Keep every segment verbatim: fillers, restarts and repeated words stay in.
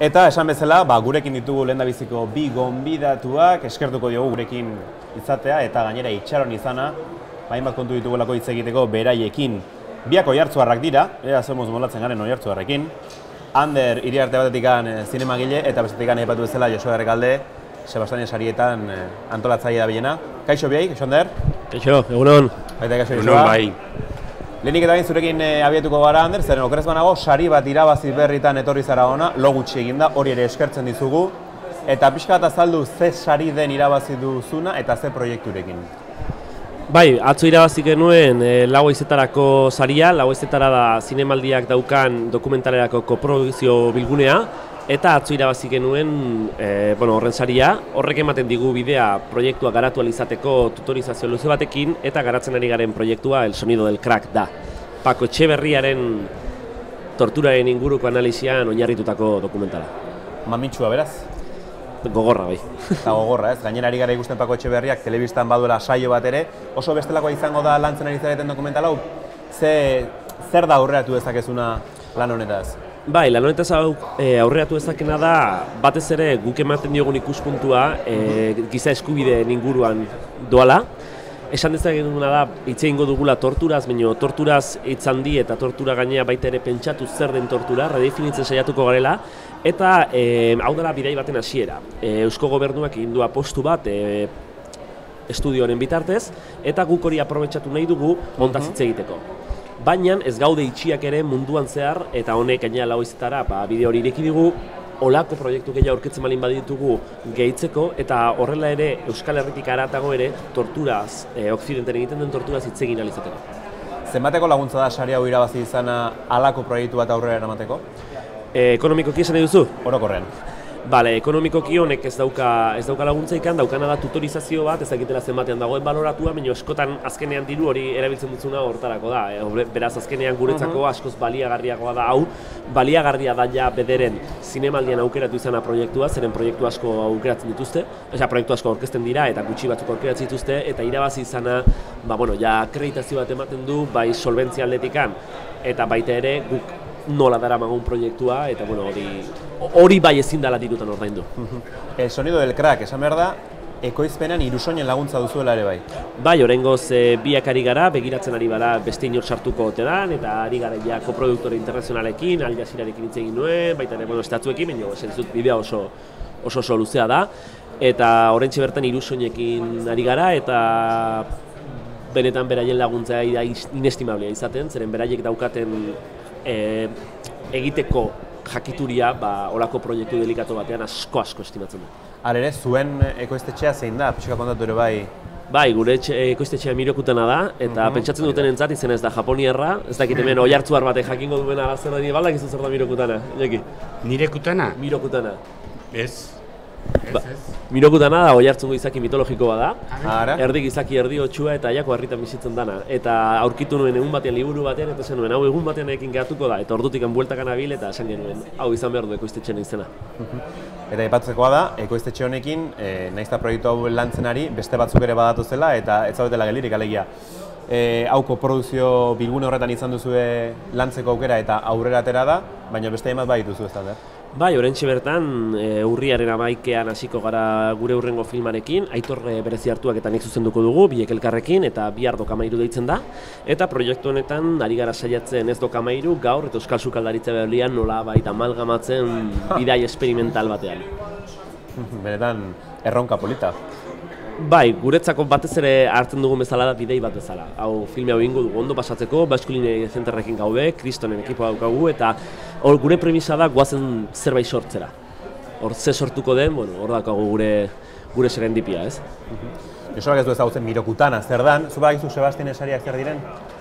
Eta esan bezala, ba, gurekin ditugu lehendabiziko bi gonbidatuak, eskertuko diogu gurekin izatea eta gainera itxaron izana, hainbat kontu ditugulako hitz egiteko beraiekin. Biak oihartzuarrak dira, ea somos molatzen garen oihartzuarrekin. Ander Iriarte batetikan zinemagile eta bestetikan aipatu bezala Joseba Errekalde, Sebastian sarietan antolatzaile da bilena. Kaixo biai, kaixo Ander? Kaixo, egunon. Baita kaixo Joseba. Bai. Lehenik eta bain zurekin abiatuko gara, Ander, zeren okerez banago, sari bat irabazi berritan etorri zara ona, lo gutxi eginda, hori ere eskertzen dizugu. Eta pixka bat azaldu ze sari den irabazi duzuna eta ze proiekturekin. Bai, atzo irabazi genuen e, lau haizetarako saria, lau haizetara da zinemaldiak daukan dokumentalerako koprodukzio bilgunea, eta atzo irabazi genuen e, bueno, horren saria, horrek ematen digu bidea proiektua garatu ahal izateko tutorizazio luze batekin, eta garatzen ari garen proiektua El Sonido del Crack da. Paco Etxeberriaren torturaren inguruko analizian oinarritutako dokumentala. Mamitsua, beraz? Gogorra, bai. Eta gogorra, ez? Gainera ari gara ikusten Paco Etxeberriak telebistan baduela saio bat ere, oso bestelakoa izango da lantzen ari zareten dokumental hau, ze, zer da aurreratu dezakezuna lan honetaz? Bai, lan honetaz e, aurreratu dezakena da, batez ere guk ematen diogun ikuspuntua e, giza eskubideen inguruan doala. Esan dezakeguna da, hitz egingo dugula torturaz, baina torturaz hitz handi eta tortura gainea baita ere pentsatu zer den tortura, redefinitzen saiatuko garela, eta e, hau dela bidai baten hasiera. E, Eusko Gobernuak egin du apostu bat e, estudioaren bitartez, eta guk hori aprobetxatu nahi dugu montaz hitz egiteko. Baina ez gaude itxiak ere munduan zehar, eta honek gainera lau izetara ba, bideo hori ireki digu, olako proiektu gehiago aurkitzen balin baditugu gehitzeko, eta horrela ere Euskal Herritik haratago ere torturaz, e, Okzidenten egiten den torturaz hitz egin ahal izateko. Zenbateko laguntza da sari hau irabazi izana halako proiektu bat aurrera eramateko? E, ekonomikoki esan nahi duzu? Orokorrean. Bale, ekonomikoki honek ez dauka, ez dauka laguntza ikan, daukana da tutorizazio bat, ez dakitela zenbatean dagoen baloratua, baina askotan azkenean diru hori erabiltzen dutzuna hortarako da. E, beraz, azkenean guretzako uh -huh. askoz baliagarriagoa da hau, baliagarria da ja bederen zinemaldian aukeratu izana proiektua, zeren proiektu asko aukeratzen dituzte, osea, proiektu asko aurkezten dira eta gutxi batzuk aukeratzen dituzte, eta irabazi izana, ba, bueno, ja akreditazio bat ematen du, bai solbentzia aldetikan, eta baita ere guk nola daramagun proiektua, eta bueno, hori hori bai ezin dela dirutan ordaindu. El Sonido del Crack, esan behar da, ekoizpenean Irusoinen laguntza duzuela ere bai. Bai, oraingoz e, biak ari gara, begiratzen ari gara beste inor sartuko ote dan, eta ari gara ja koproduktore internazionalekin, Al Jazeerarekin hitz egin nuen, baita ere, bueno, estatuekin, baina esan dizut bidea oso oso oso luzea da, eta oraintxe bertan Irusoinekin ari gara, eta benetan beraien laguntza da inestimablea izaten, zeren beraiek daukaten E, egiteko jakituria ba, olako proiektu delikatu batean asko asko estimatzen du. Hala ere, zuen ekoiztetxea zein da? Pixka kontatu ere bai? Bai, gure ekoiztetxea Mirokutana da, eta uh-huh. pentsatzen duten entzat izen ez da Japoniarra, ez dakit hemen oihartzuar batek jakingo duena zer da nire baldak izan zer da Mirokutana, Iñaki? Nirekutana? Mirokutana. Ez. Ez, Ba, ez. Mirokutana da oihartzungo izaki mitologiko bada, Ara? erdi gizaki erdi otsua eta jako harritan bizitzen dana. Eta aurkitu nuen egun batean liburu batean, eta zen nuen, hau egun batean ekin geratuko da, eta ordutik bueltakan abil eta esan genuen, hau izan behar du ekoiztetxean izena. Eta aipatzekoa da, ekoiztetxe honekin, e, nahiz eta proiektu hau lantzen ari, beste batzuk ere badatu zela, eta ez zaudetela gelirik alegia. E, hauko produzio bilgune horretan izan duzue lantzeko aukera eta aurrera atera da, baina beste emat bai dituzu ez da, Bai, oraintxe bertan, e, urriaren amaikean hasiko gara gure hurrengo filmarekin, Aitor Berezi Hartuak eta nik zuzenduko dugu, biek elkarrekin, eta bihar Dokamairu deitzen da. Eta proiektu honetan, ari gara saiatzen ez Dokamairu, gaur, eta Euskal Sukaldaritza Berlian nola baita amalgamatzen bidai esperimental batean. Benetan, erronka polita. Bai, guretzako batez ere hartzen dugun bezala da bidei bat bezala. Hau filme hau ingo dugu ondo pasatzeko, Baskuline Zenterrekin gaude, Kristonen ekipoa daukagu, eta hor gure premisa da goazen zerbait sortzera. Hor ze sortuko den, bueno, hor daukagu gure gure serendipia, ez? Josuak ez du ezagutzen Mirokutana zer dan, zu badakizu Sebastian esariak zer diren?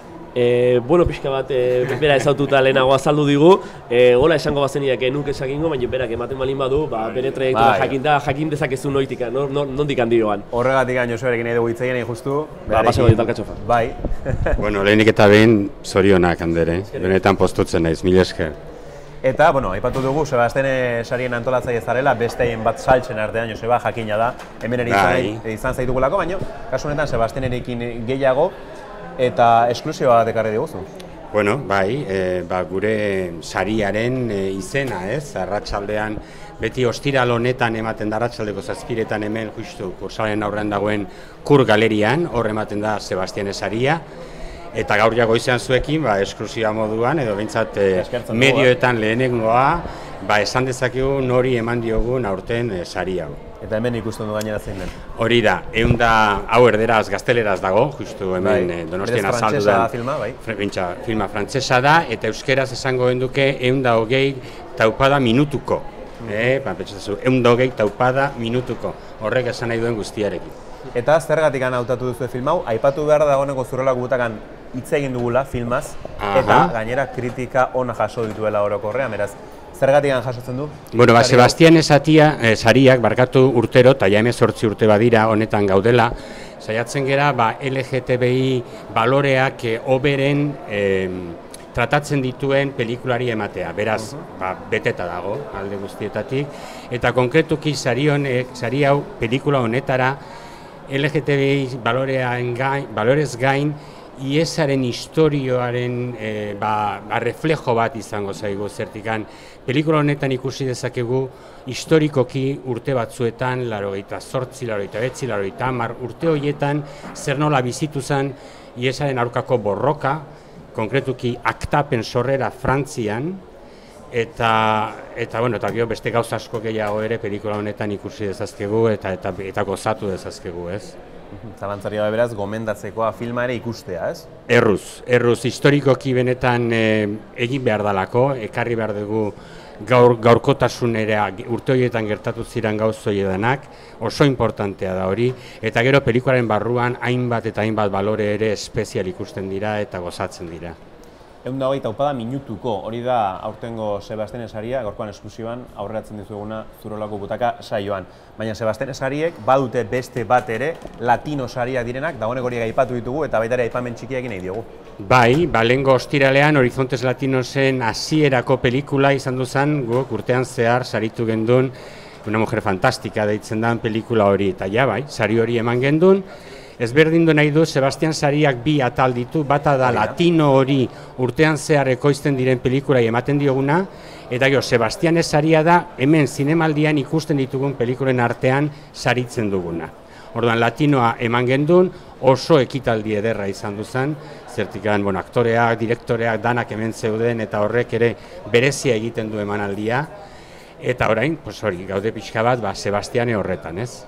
E, bueno, pixka bat, e, bera ezaututa lehenago azaldu digu, e, hola esango bazeniak nuke esakingo, baina berak ematen balin badu, ba, bere trajektua jakinda, jakin dezakezu noitika, nor, nor, nondik handioan. Horregatik gaino Josuarekin nahi dugu hitz egin justu. Ba, pasako ditu alkatxofa. Bai. Bueno, lehenik eta behin zorionak, Andere, benetan postutzen naiz, mila esker. Eta, bueno, aipatu dugu, Sebastian sarien antolatzaile zarela, besteien bat saltzen artean, Joseba, jakina da, hemen ere izan, izan zaitugulako, baina kasu honetan Sebastianekin gehiago, eta esklusiba bat ekarri diguzu. Bueno, bai, e, ba, gure sariaren e, izena, ez? Arratsaldean beti ostiral honetan ematen da arratsaldeko zazpiretan hemen justu kursalen aurrean dagoen Kur galerian, hor ematen da Sebastiane saria. Eta gaur ja goizean zuekin, ba, esklusiba moduan, edo behintzat e, medioetan lehenengoa, ba, esan dezakegu nori eman diogun aurten e, sari hau. Eta hemen ikusten du gainera zein den. Hori da, ehun da, hau erderaz gazteleraz dago, justu hemen bai, Donostian azaldu den. Filma, bai. Frentsa, filma frantsesa da, eta euskeraz esango genduke ehun da hogei taupada minutuko. Mm. Eh, ba, pentsatzen, ehun da hogei taupada minutuko. Horrek esan nahi duen guztiarekin. Eta zergatik hautatu duzu film hau, aipatu behar dagoeneko Zurrolak gutakan hitz egin dugula filmaz, aha, eta gainera kritika ona jaso dituela orokorrean, beraz, zergatik jasotzen du? Bueno, ba, Sebastian esatia, eh, sariak, barkatu urtero, eta ja hemezortzi urte badira honetan gaudela, saiatzen gera, ba, L G T B I baloreak eh, oberen eh, tratatzen dituen pelikulari ematea, beraz, uh -huh. ba, beteta dago, alde guztietatik, eta konkretuki sari, honek, sari hau pelikula honetara, L G T B I balorean gain, balorez gain, iesaren historioaren e, ba, ba, reflejo bat izango zaigu zertikan. Pelikula honetan ikusi dezakegu historikoki urte batzuetan, laurogeita zortzi, laurogeita bederatzi, laurogeita hamar, urte horietan zer nola bizitu zen iesaren aurkako borroka, konkretuki aktapen sorrera Frantzian, eta eta bueno, eta gero beste gauza asko gehiago ere pelikula honetan ikusi dezazkegu eta eta eta gozatu dezazkegu, ez? Zalantzari gabe beraz gomendatzekoa filma ere ikustea, ez? Erruz, erruz historikoki benetan e, egin behar dalako, ekarri behar dugu gaur gaurkotasunera urte horietan gertatu ziren gauza horiedanak, oso importantea da hori, eta gero pelikularen barruan hainbat eta hainbat balore ere espezial ikusten dira eta gozatzen dira. Ehun da hogei taupada minutuko, hori da aurtengo Sebastiane saria, gaurkoan esklusiban aurreratzen dizuguna Zurrolako Butaka saioan. Baina Sebastiane sariek badute beste bat ere latino sariak direnak, dagoeneko horiek aipatu ditugu eta baita ere aipamen txikiak nahi diogu. Bai, ba, lehengo ostiralean Horizontes Latinosen hasierako pelikula izan duzan, guk urtean zehar saritu gendun, Una mujer fantástica deitzen dan pelikula hori, eta ja bai, sari hori eman gendun. Ezberdin du nahi du, Sebastian sariak bi atal ditu, bata da latino hori urtean zehar ekoizten diren pelikulai ematen dioguna, eta gero, Sebastian saria da hemen zinemaldian ikusten ditugun pelikulen artean saritzen duguna. Orduan, latinoa eman gendun, oso ekitaldi ederra izan duzan, zertikan, bueno, aktoreak, direktoreak, danak hemen zeuden, eta horrek ere berezia egiten du emanaldia, eta orain, pues hori, gaude pixka bat, ba, Sebastiane horretan, ez?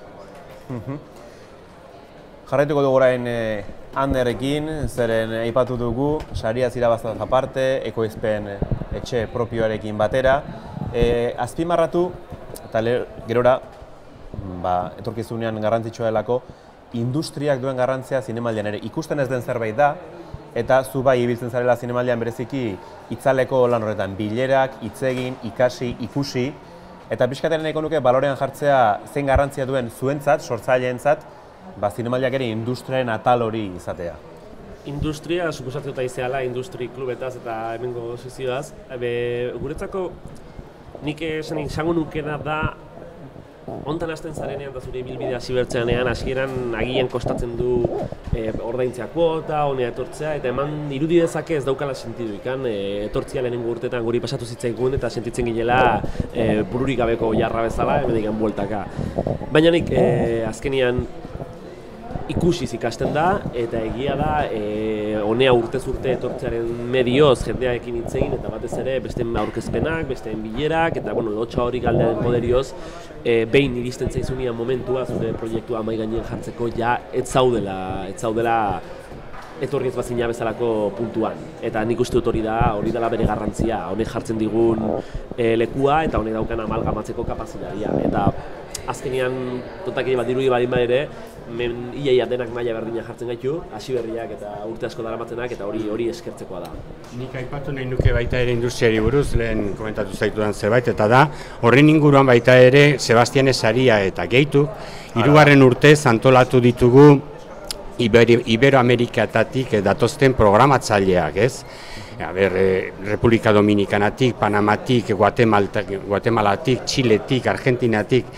Jarraituko dugu orain eh, Anderrekin, zeren aipatu dugu, saria zirabaztaz aparte, ekoizpen etxe propioarekin batera. E, azpimarratu, eta gerora, ba, etorkizunean garrantzitsua delako, industriak duen garrantzia zinemaldian ere ikusten ez den zerbait da, eta zu bai ibiltzen zarela zinemaldian bereziki itzaleko lan horretan, bilerak, hitzegin, ikasi, ikusi, eta pixkaten nahiko nuke balorean jartzea zein garrantzia duen zuentzat, sortzaileentzat, ba, zinemaldiak ere industriaren atal hori izatea. Industria, suposatzea izeala, industri klubetaz eta hemengo sozioaz. Guretzako, nik esan izango nukena da, hontan hasten zarenean eta zure ibilbidea zibertzeanean, hasieran agian kostatzen du e, ordaintzea kuota, honea etortzea, eta eman irudi dezake ez daukala sentidu ikan, e, etortzia lehenengo urtetan guri pasatu zitzaigun eta sentitzen ginela e, bururik gabeko jarra bezala, hemen digan bueltaka. Baina nik, e, azkenian, ikusiz ikasten da, eta egia da, e, honea urtez urte etortzearen medioz jendearekin hitz egin, eta batez ere besteen aurkezpenak, besteen bilerak, eta bueno, lotxa hori galdearen poderioz, e, behin iristen zaizunean momentua, zure proiektua mahai gainean jartzeko, ja, ez zaudela, ez zaudela etorri ez bazina bezalako puntuan. Eta nik uste dut hori da, hori dela bere garrantzia, honek jartzen digun e, lekua, eta honek daukan amalgamatzeko kapazitatea. Eta azkenean, tontakei bat dirudi badin ere, men iaia denak maila berdina jartzen gaitu, hasi berriak eta urte asko daramatzenak, eta hori hori eskertzekoa da. Nik aipatu nahi nuke baita ere industriari buruz, lehen komentatu zaitudan zerbait, eta da, horren inguruan baita ere Sebastiane saria eta gehitu, hirugarren urtez antolatu ditugu Iberoamerikatatik datosten programatzaileak, ez? A ber, Republika Dominikanatik, Panamatik, Guatemalatik, Txiletik, Argentinatik,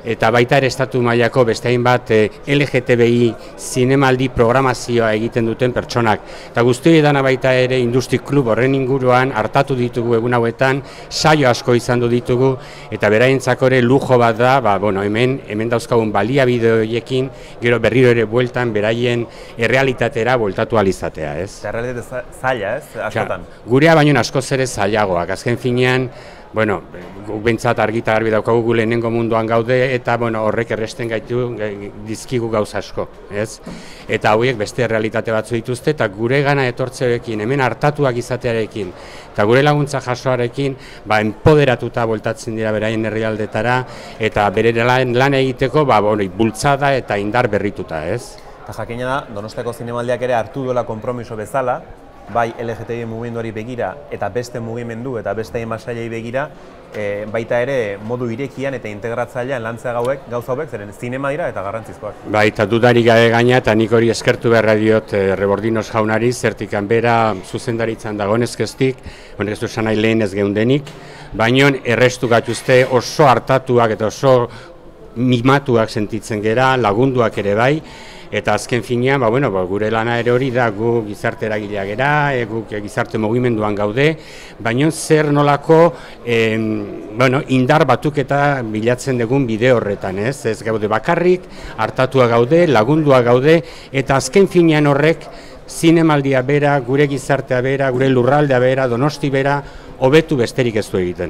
eta baita ere estatu mailako beste hainbat L G T B I zinemaldi programazioa egiten duten pertsonak. Eta guzti dana baita ere Industri Klub horren inguruan hartatu ditugu egun hauetan, saio asko izan du ditugu, eta beraientzako ere lujo bat da, ba, bueno, hemen, hemen dauzkagun baliabide horiekin, gero berriro ere bueltan beraien errealitatera bueltatu alizatea, ez? Eta errealitate zaila, ez? Askotan. Gurea baino askoz ere zailagoak, azken finean, bueno, guk behintzat argita garbi daukagu gu lehenengo munduan gaude, eta bueno, horrek erresten gaitu dizkigu gauza asko, ez? Eta hauek beste realitate batzu dituzte, eta gure gana etortzearekin, hemen hartatuak izatearekin, eta gure laguntza jasoarekin, ba, enpoderatuta voltatzen dira beraien herrialdetara, eta bere lan, lan egiteko, ba, bueno, bultzada eta indar berrituta, ez? Eta jakina da, Donostiako zinemaldiak ere hartu duela konpromiso bezala, bai L G T B I mugimenduari begira eta beste mugimendu eta beste hainbat begira, e, baita ere modu irekian eta integratzailean lantzea gauek, gauza hauek, zeren zinema dira eta garrantzizkoak. Bai, eta dudarik gabe gaina, eta nik hori eskertu beharra diot e, Rebordinos jaunari, zertikan bera zuzendaritzan dagoenez kestik, honek ez du esan nahi lehen ez geundenik, baino errestu gatuzte oso hartatuak eta oso mimatuak sentitzen gera, lagunduak ere bai, eta azken finean, ba, bueno, ba, gure lana ere hori da, gu gizarte eragilea gera, e, gu gizarte mugimenduan gaude, baina zer nolako eh, bueno, indar batuketa bilatzen dugun bide horretan, ez? Ez gaude bakarrik, hartatua gaude, lagundua gaude, eta azken finean horrek zinemaldia bera, gure gizartea bera, gure lurraldea bera, Donosti bera, hobetu besterik ez du egiten.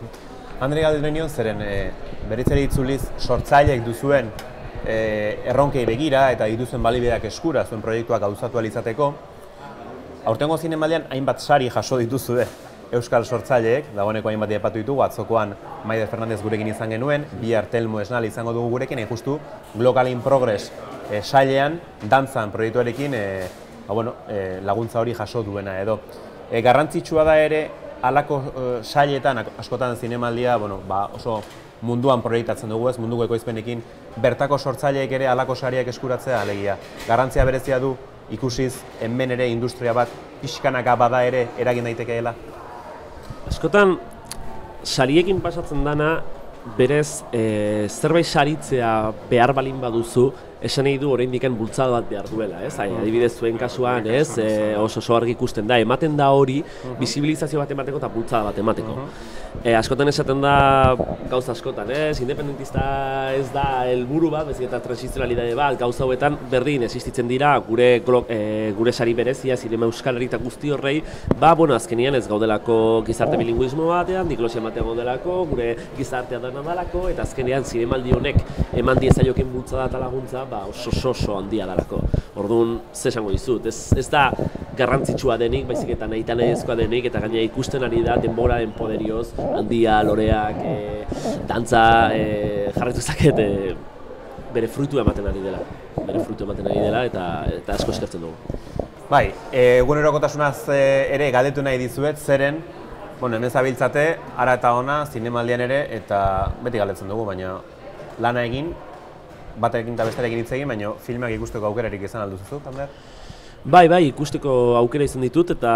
Andre galdetu nion, zeren e, berritzeri itzuliz sortzaileek duzuen E, erronkei begira eta dituzen baliabideak eskura zuen proiektuak gauzatu ahal izateko. Aurtengo zinemaldian hainbat sari jaso dituzue euskal sortzaileek, dagoeneko hainbat aipatu ditugu, atzokoan Maider Fernandez gurekin izan genuen, bihar Telmo Esnal izango dugu gurekin, hain justu Global in Progress e, sailean, dantzan proiektuarekin e, ba, bueno, e, laguntza hori jaso duena edo. E, garrantzitsua da ere, halako e, sailetan, askotan zinemaldia, bueno, ba, oso munduan proiektatzen dugu ez, munduko ekoizpenekin, bertako sortzaileek ere halako sariak eskuratzea alegia. Garrantzia berezia du ikusiz hemen ere industria bat pixkanaka bada ere eragin daitekeela? Askotan, sariekin pasatzen dana, berez e, zerbait saritzea behar balin baduzu, esan nahi du oraindik bultzada bat behar duela, ez? Adibidez zuen kasuan, ez? E, oso oso argi ikusten da, ematen da hori, bizibilizazio bat emateko eta bultzada bat emateko. E, askotan esaten da gauza askotan, ez? Independentista ez da helburu bat, bezik eta transizionalidade bat, gauza hauetan berdin existitzen dira gure e, gure sari berezia, zinema euskalari eta guzti horrei, ba, bueno, azkenian ez gaudelako gizarte bilinguismo batean, diklosia batean gaudelako, gure gizartea dana dalako, eta azkenean zinemaldi honek eman diezaioken bultzada eta laguntza, ba, oso oso handia dalako. Orduan, ze esango dizut, ez, ez da garrantzitsua denik, baizik eta nahita nahizkoa denik, eta gainera ikusten ari da denboraren poderioz, handia, loreak, e, dantza, e, jarretu zaket, e, bere fruitu ematen ari dela. Bere fruitu ematen ari dela, eta, eta asko eskertzen dugu. Bai, egunerokotasunaz e, ere galdetu nahi dizuet, zeren, bueno, hemen zabiltzate, ara eta ona, zinemaldian ere, eta beti galdetzen dugu, baina lana egin, batekin eta bestearekin hitz egin, baina filmak ikusteko aukerarik izan alduzu, Tander? Bai, bai, ikusteko aukera izan ditut, eta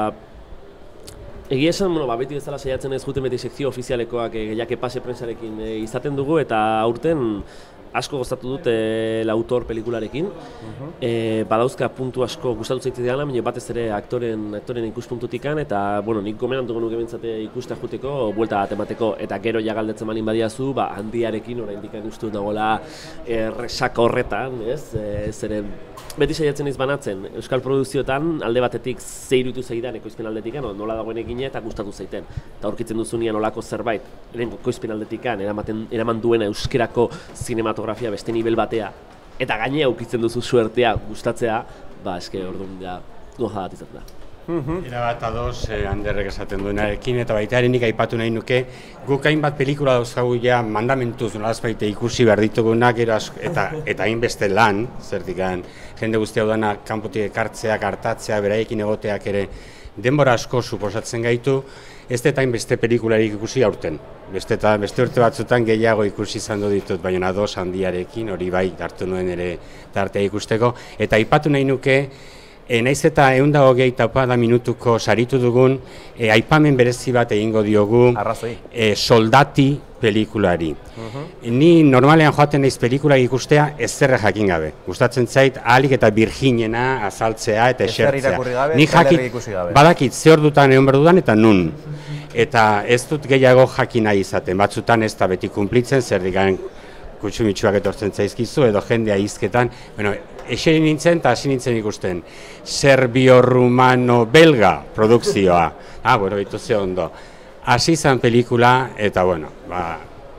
egia esan, bueno, ba, beti bezala saiatzen ez juten beti sekzio ofizialekoak e, jake pase prensarekin e, izaten dugu, eta aurten asko gozatu dut e, L'Autor pelikularekin. Uh-huh. e, badauzka puntu asko gustatu zaitez gana, baina batez ere aktoren, aktoren ikuspuntutikan, eta bueno, nik gomenantuko nuke bintzate ikustea juteko, buelta bat emateko, eta gero ja galdetzen balin badiazu, ba, handiarekin oraindik uste dut dagoela erresak horretan, ez? E, zeren beti saiatzen iz banatzen, euskal produkzioetan alde batetik ze iruditu zaidan ekoizpen aldetik, nola dagoen egine eta gustatu zaiten. Eta aurkitzen duzunean olako zerbait, ekoizpen aldetik eramaten eraman duena euskerako zinematografia beste nivel batea, eta gainea ukitzen duzu suertea gustatzea, ba eske orduan ja goza bat izaten da. Era bat ados, eh, Anderrek esaten duenarekin, eta baita ere nik aipatu nahi nuke, guk hainbat pelikula dauzkagu ja mandamentuz nolaz baita ikusi behar ditugunak, eta eta hainbeste lan, zertikan jende guzti hau dana kanpotik ekartzeak, hartatzeak, beraiekin egoteak ere denbora asko suposatzen gaitu, ez eta hainbeste pelikularik ikusi aurten. Beste eta beste urte batzutan gehiago ikusi izan ditut, baina ados handiarekin, hori bai hartu nuen ere tartea ikusteko, eta aipatu nahi nuke, E, naiz eta ehun eta hogeita pada minutuko saritu dugun, e, aipamen berezi bat egingo diogu Arrazoi. e, Soldati pelikulari. Uh-huh. Ni normalean joaten naiz pelikula ikustea ezerre jakin gabe. Gustatzen zait ahalik eta birjinena azaltzea eta Ezer esertzea. irakurri gabe, Ni trailerrik jakit, ikusi gabe. badakit ze ordutan egon behar dudan eta nun. Eta ez dut gehiago jakin nahi izaten. Batzutan ez da beti kumplitzen, zer digan kutsumitsuak etortzen zaizkizu edo jendea hizketan. Bueno, eseri nintzen eta hasi nintzen ikusten. Serbio-rumano-belga produkzioa. Ah, bueno, itu ze ondo. Hasi izan pelikula eta, bueno, ba,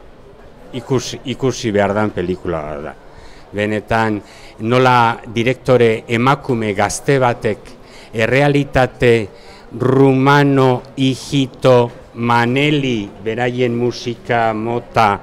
ikusi, ikusi behar dan pelikula da. Benetan, nola direktore emakume gazte batek errealitate rumano, hijito, maneli, beraien musika mota,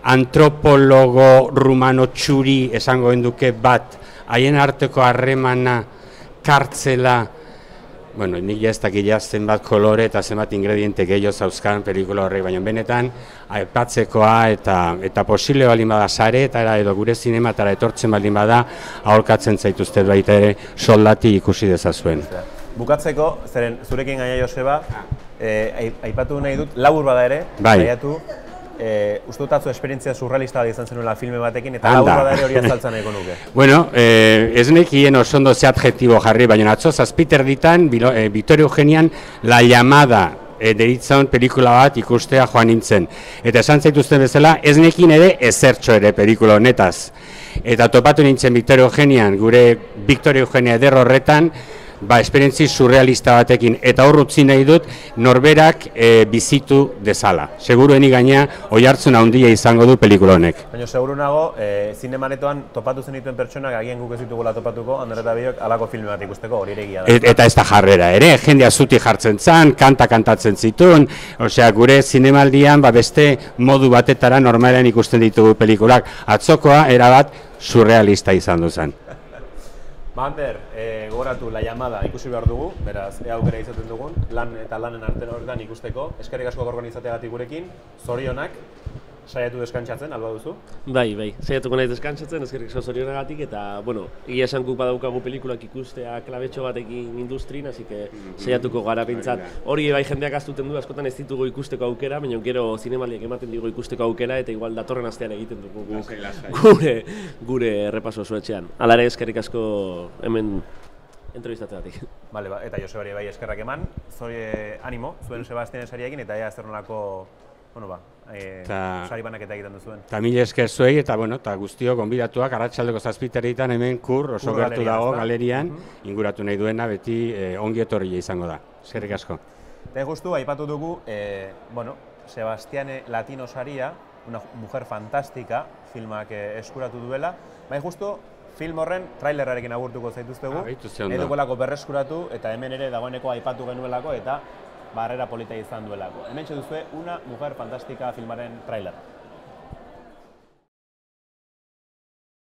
antropologo rumano txuri esango enduke bat, haien arteko harremana, kartzela, bueno, nik ez dakila zenbat kolore eta zenbat ingrediente gehiago zauzkan pelikula horrek, baina benetan aipatzekoa eta eta posible baldin bada sare eta edo gure zinematara etortzen baldin bada aholkatzen zaituztet baita ere Soldati ikusi dezazuen. Bukatzeko, zeren zurekin gaina Joseba, eh, aipatu nahi dut, labur bada ere, bai. saiatu, eh, uste dut atzo esperientzia surrealista bat izan zenuela filme batekin, eta labur bada ere hori azaltzen nahiko nuke. Bueno, eh, ez nekien oso ondo ze adjektibo jarri, baina atzo zazpiter ditan, eh, Victoria Eugenian La Llamada e, deritzan pelikula bat ikustea joan nintzen. Eta esan zaituzten bezala, ez nekin ere ezertxo ere pelikula honetaz. Eta topatu nintzen Victoria Eugenian, gure Victoria Eugenia eder horretan, ba, esperientzi surrealista batekin, eta hor utzi nahi dut norberak e, bizitu dezala. Segurueni gaina oihartzun handia izango du pelikula honek. Baina seguru nago, e, zinemaretoan topatu zen dituen pertsonak agian guk ez ditugula topatuko, Ander eta biok alako filme bat ikusteko, hori ere egia da. Et, eta ez da jarrera ere, jendea zuti jartzen zan, kanta kantatzen zituen, osea gure zinemaldian ba, beste modu batetara normalean ikusten ditugu pelikulak. Atzokoa erabat surrealista izan duzan. Ba, Ander, e, gogoratu La Llamada ikusi behar dugu, beraz, ea aukera izaten dugun, lan eta lanen artean horretan ikusteko, eskerrik asko gorgon izateagatik gurekin, zorionak, saiatu deskantzatzen, alba duzu? Bai, bai, saiatuko nahi deskantzatzen, eskerrik asko zorionagatik, eta, bueno, egia esan guk badaukagu pelikulak ikustea klabetxo batekin industrin, hasi que saiatuko gara pintzat. Hori bai jendeak aztuten du, askotan ez ditugu ikusteko aukera, baina gero zinemaldiak ematen digu ikusteko aukera, eta igual datorren astean egiten dugu guk gure, gure errepaso zuetxean. Hala ere eskerrik asko hemen entrevistatzeagatik. Bale, ba, eta Josebari bai eskerrak eman, zori animo, zuen Sebastianen sariekin, eta ea zer nolako, bueno ba, e, sari banaketa egiten duzuen. Eta mila esker zuei, eta bueno, eta guztiok gonbidatuak arratsaldeko zazpiterritan hemen kur oso gertu dago galerian, inguratu nahi duena beti e, ongi etorria izango da. Eskerrik asko. Eta justu, aipatu dugu, e, bueno, Sebastiane Latino saria, una mujer fantástica, filmak e, eskuratu duela, bai justu, film horren trailerrarekin agurtuko zaituztegu, edukolako berreskuratu, eta hemen ere dagoeneko aipatu genuelako, eta barrera polita izan duelako. Hemen txeduzue, Una Mujer Fantástica filmaren trailer.